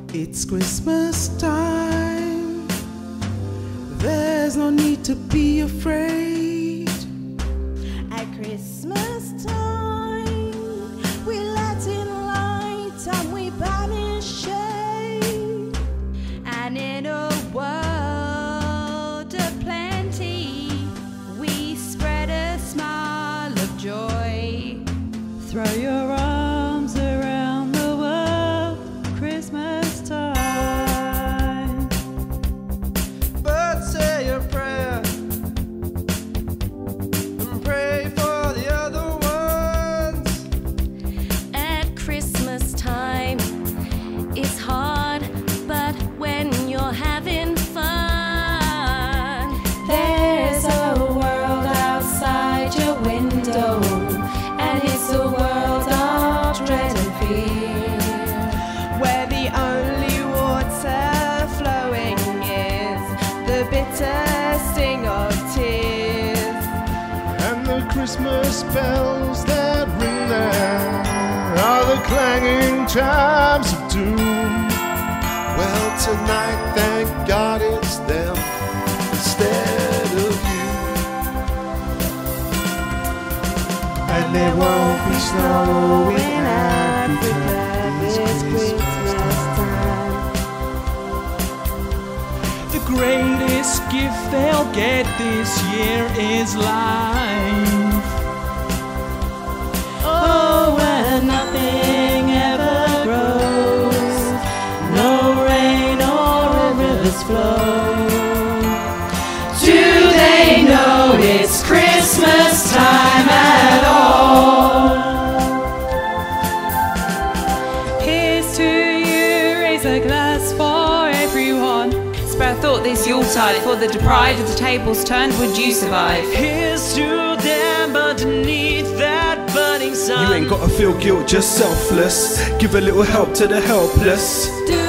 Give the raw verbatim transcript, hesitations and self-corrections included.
It's Christmas time. There's no need to be afraid. At Christmas time, we let in light and we banish shade. And in a world of plenty, we spread a smile of joy. Throw your arms around the world, Christmas time. But say a prayer and pray for the other ones. At Christmas time, it's hard, but when you're having fun, There's a world outside your window, and it's a world of dread and fear, where the only water flowing is the bitter sting of tears. And the Christmas bells that ring there are the clanging chimes of doom. Well, tonight, thank God it's them instead of you. And there won't be snow in Africa This Christmas time. The greatest gift they'll get this year is life. Oh, where nothing ever grows, no rain or rivers flow. Do they know it's Christmas time at all? Here's to you, raise a glass for everyone. Spare thought this Yuletide, before the pride of the tables turned, would you survive? Here's to them underneath that burning sun. You ain't gotta feel guilt, just selfless. Give a little help to the helpless. Do